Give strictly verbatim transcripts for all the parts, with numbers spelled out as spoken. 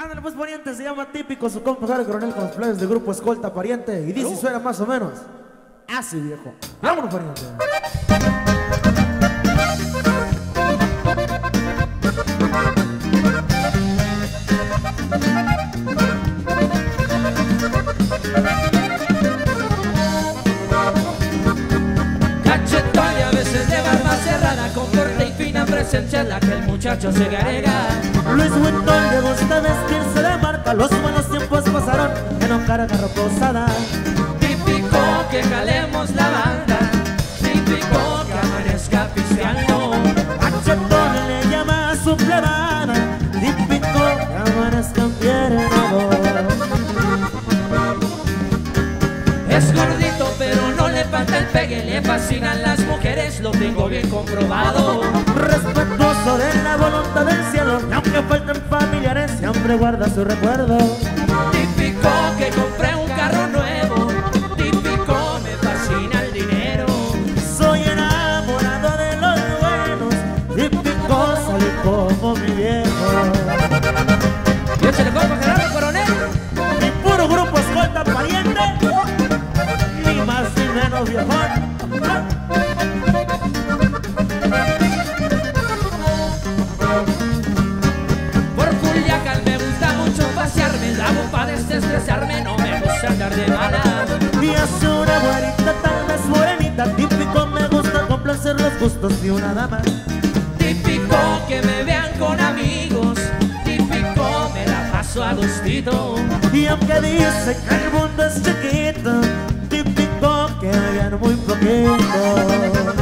Ándale pues, pariente, se llama Típico, su compa Jare Coronel con los players del grupo Escolta, pariente. Y dice y suena más o menos así, viejo. Vámonos, pariente. Cachetón y a veces de barba cerrada, con corte y fina presencia en la que el muchacho se garega. Luis Vuitton le gusta vestirse de marca, los buenos tiempos pasaron, que no carga roposada. Típico que jalemos la banda, típico que amanezca pisteando. Cachetón le llama a su plebada, típico que amanezca enfiernado. Es gordito pero no le falta el pegue, le fascinan las mujeres, lo tengo bien comprobado. Respetuoso de la voluntad del cielo, y aunque falten familiares, siempre guarda su recuerdo. Típico que compré un carro nuevo, típico me fascina el dinero. Soy enamorado de los buenos, típico salí como mi viejo. Y échale compa Gerardo Coronel. Mi puro grupo Escolta, pariente, ni más ni menos, viejón. Por Culiacán me gusta mucho pasearme, la hago pa' desestresarme, no me gusta andar de mala. Y hace una güerita tal vez morenita, típico me gusta complacer los gustos de una dama. Típico que me vean con amigos, típico me la paso a gustito. Y aunque dice que el mundo es chiquito, típico que gano muy poquito.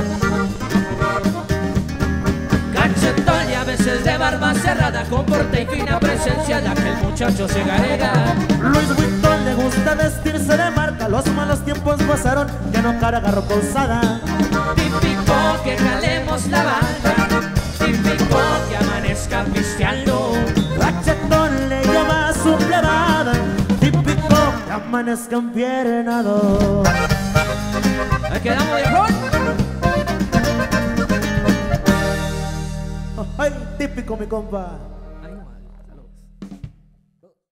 Cachetón y a veces de barba cerrada, con porte y fina presencia, la que el muchacho se garega. Luis Vuitton le gusta vestirse de marca, los malos tiempos pasaron, ya no carga roposada. Típico que jalemos la banda, típico que amanezca pisteando. Cachetón le llama a su plebada, típico que amanezca enfiernado. Ahí quedamos, viejón. Ay, típico mi compa.